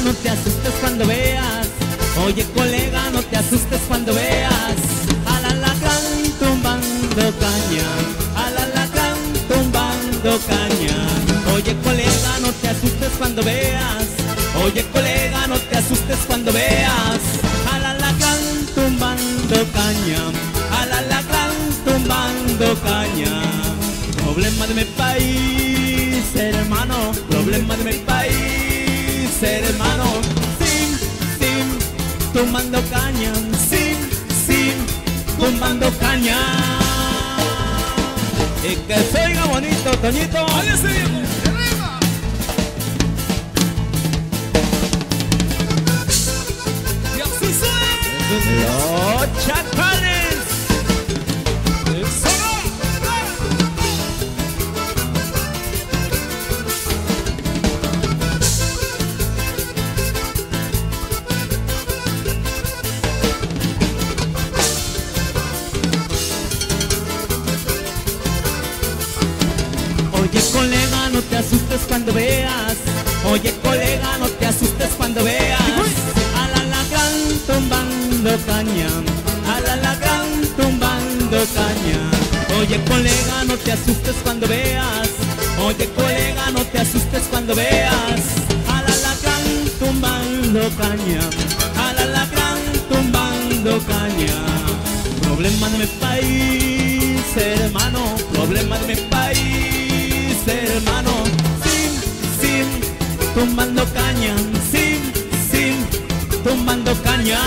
no te asustes cuando veas. Oye, colega, no te asustes cuando veas al alacrán tumbando caña, al alacrán tumbando caña. Oye, colega, no te asustes cuando veas. Oye, colega, no te asustes cuando veas al alacrán tumbando caña, al alacrán tumbando caña. Problema de mi país, hermano, problema de mi país, hermano. Tumbando caña, sin, tumbando caña. Y que se oiga bonito, Toñito. ¡Oye, ese viejo! ¡Arriba! ¡Y así suena! Los Chacales. Oye, colega, no te asustes cuando veas. Oye, colega, no te asustes cuando veas al alacrán tumbando caña, al alacrán tumbando caña. Oye, colega, no te asustes cuando veas. Oye, colega, no te asustes cuando veas al alacrán tumbando caña, al alacrán tumbando caña. Problema de mi país, hermano, problema de mi país, hermano. Sin, tumbando caña, sin, tumbando caña.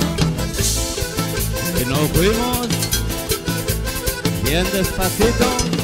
Y nos fuimos bien despacito.